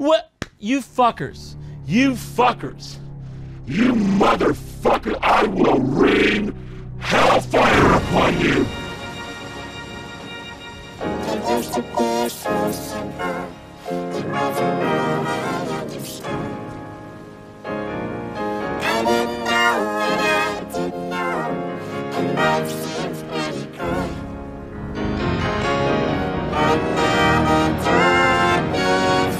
What? You fuckers. You fuckers. You motherfucker, I will rain hellfire upon you! It used to be so simple. It never really understood. I didn't know what I didn't know, and life seems pretty good. But now the darkness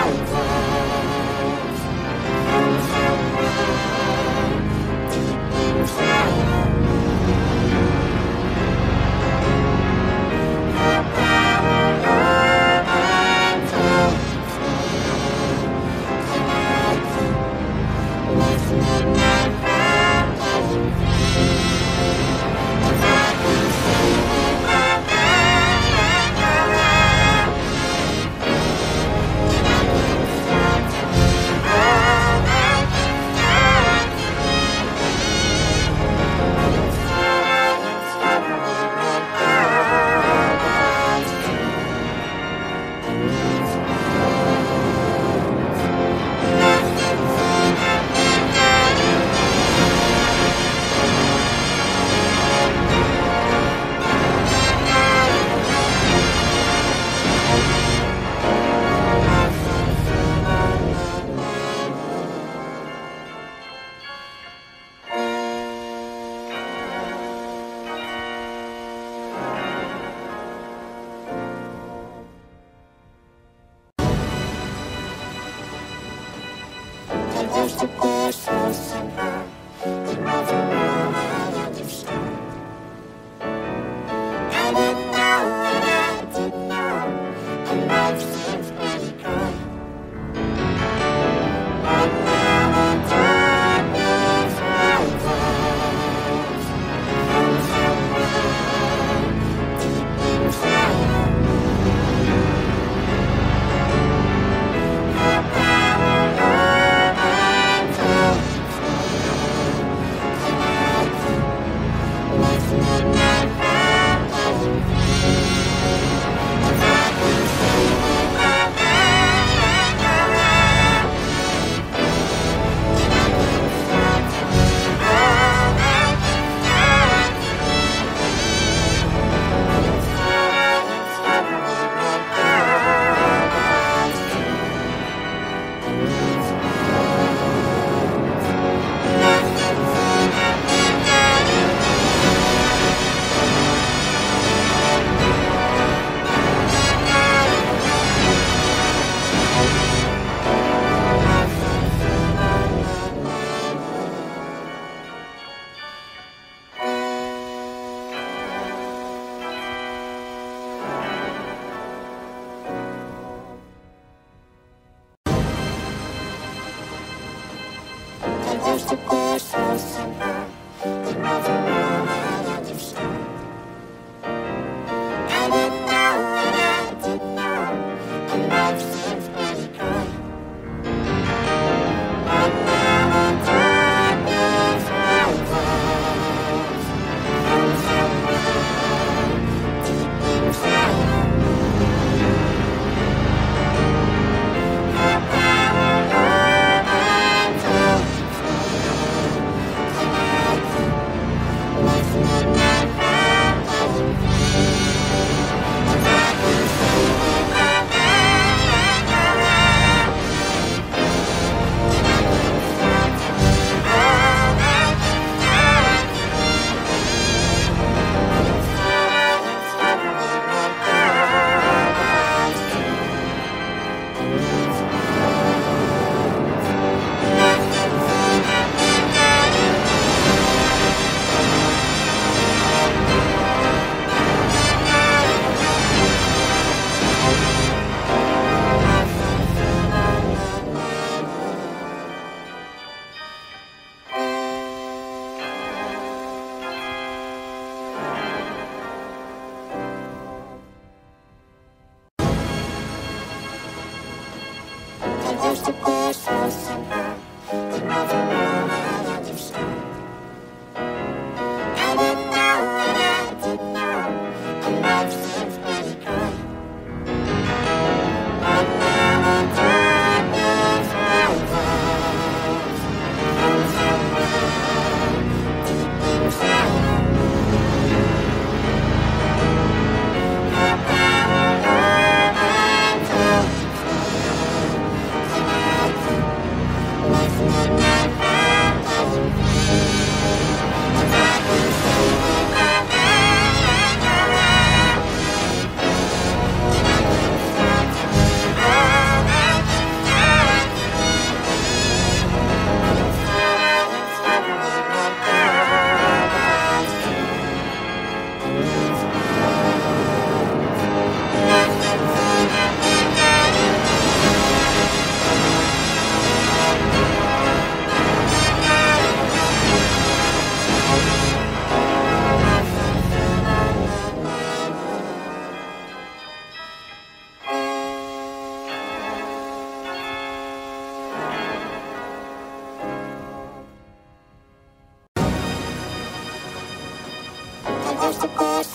rises from somewhere deep inside of me. The power of used to be so simple. It never really understood. I didn't know what I didn't know, and life seems pretty good. But now the darkness rises from somewhere deep inside of me. The power of it used to be so simple. It never really understood. I didn't know what I didn't know, and life seems pretty good. But now the darkness rises from somewhere deep inside of me. The power of It used to be so simple. It never really understood. I didn't know what I didn't know, and life seems pretty good. But now the dark there's the glass